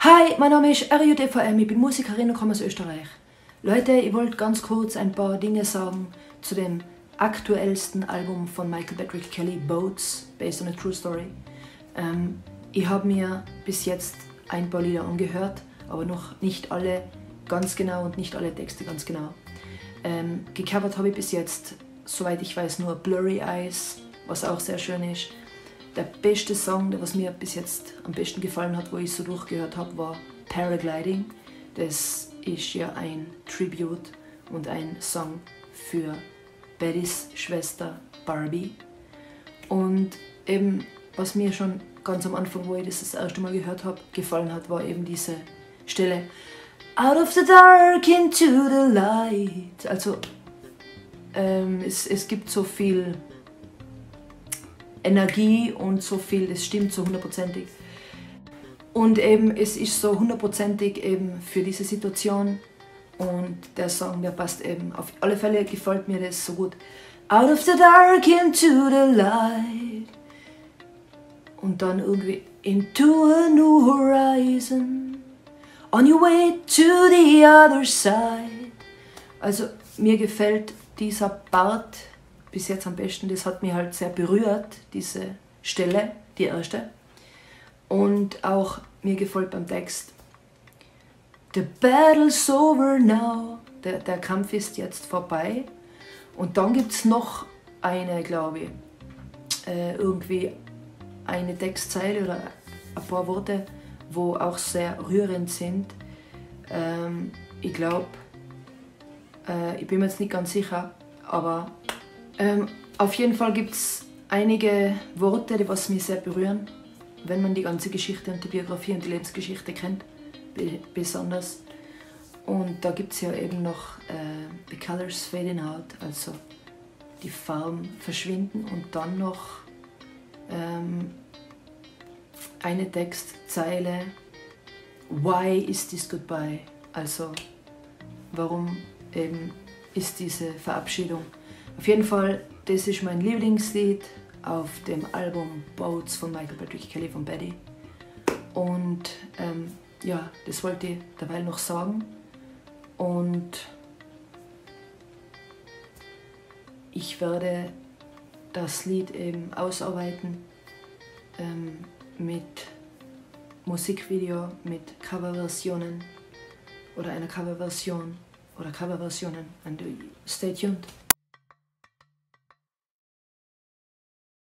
Hi, mein Name ist RJDVM, ich bin Musikerin und komme aus Österreich. Leute, ich wollte ganz kurz ein paar Dinge sagen zu dem aktuellsten Album von Michael Patrick Kelly, Boats, based on a true story. Ich habe mir bis jetzt ein paar Lieder angehört, aber noch nicht alle ganz genau und nicht alle Texte ganz genau. Gecovert habe ich bis jetzt, soweit ich weiß, nur Blurry Eyes, was auch sehr schön ist. Der beste Song, der was mir bis jetzt am besten gefallen hat, wo ich so durchgehört habe, war Paragliding. Das ist ja ein Tribute und ein Song für Bettys Schwester Barbie. Und eben, was mir schon ganz am Anfang, wo ich das erste Mal gehört habe, gefallen hat, war eben diese Stelle Out of the dark into the light. Also es gibt so viel Energie und so viel, das stimmt so hundertprozentig. Und eben, es ist so hundertprozentig eben für diese Situation und der Song, der passt eben. Auf alle Fälle gefällt mir das so gut. Out of the dark into the light. Und dann irgendwie into a new horizon. On your way to the other side. Also mir gefällt dieser Part bis jetzt am besten, das hat mich halt sehr berührt, diese Stelle, die erste. Und auch mir gefällt beim Text The battle's over now, der Kampf ist jetzt vorbei. Und dann gibt es noch eine, glaube ich, irgendwie eine Textzeile oder ein paar Worte, wo auch sehr rührend sind. Ich glaube, ich bin mir jetzt nicht ganz sicher, aber auf jeden Fall gibt es einige Worte, die was mich sehr berühren, wenn man die ganze Geschichte und die Biografie und die Lebensgeschichte kennt, besonders. Und da gibt es ja eben noch The colors fading out, also die Farben verschwinden und dann noch eine Textzeile Why is this goodbye? Also warum eben ist diese Verabschiedung? Auf jeden Fall, das ist mein Lieblingslied auf dem Album Boats von Michael Patrick Kelly von Betty. Und ja, das wollte ich dabei noch sagen. Und ich werde das Lied eben ausarbeiten mit Musikvideo, mit Coverversionen oder einer Coverversion oder Coverversionen. And stay tuned.